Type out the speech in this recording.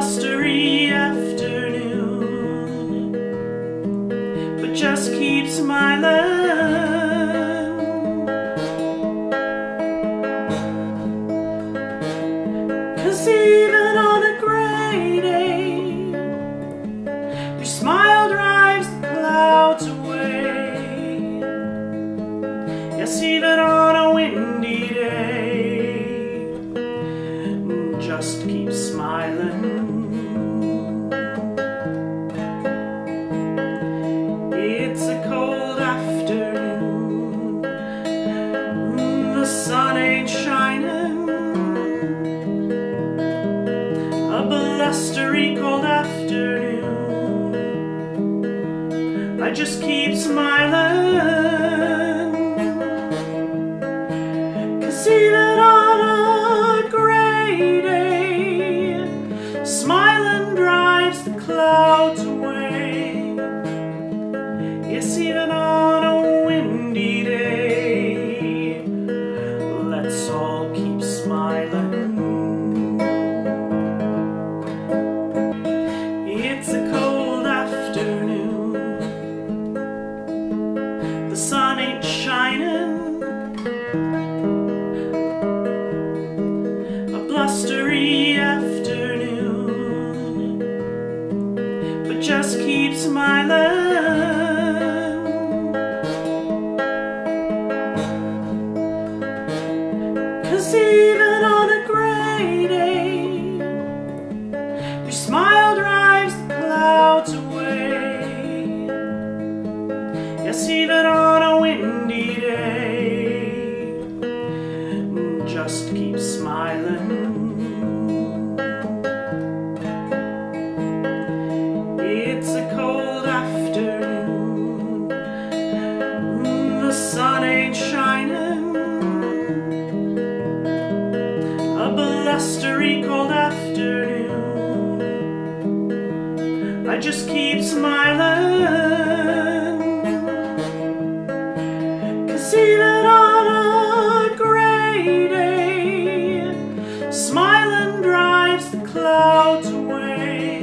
blustery afternoon, but just keep smiling. 'Cause even on a gray day, your smile drives the clouds away. Yes, even on a windy day, just keep smiling. It's a cold afternoon, the sun ain't shining. A blustery cold afternoon, I just keep smiling. 'Cause even on a gray day, smiling drives the clouds away. Yes, even on a windy day, let's all keep smiling. It's a cold afternoon, the sun ain't shining. A blustery afternoon, but just keep smiling. 'Cause even on a gray day, your smile drives the clouds away. Yes, even on a windy day, just keep smiling. It's a cold afternoon, the sun ain't shining. A blustery cold afternoon, I just keep smiling. 'Cause even on a gray day, smiling drives the clouds away.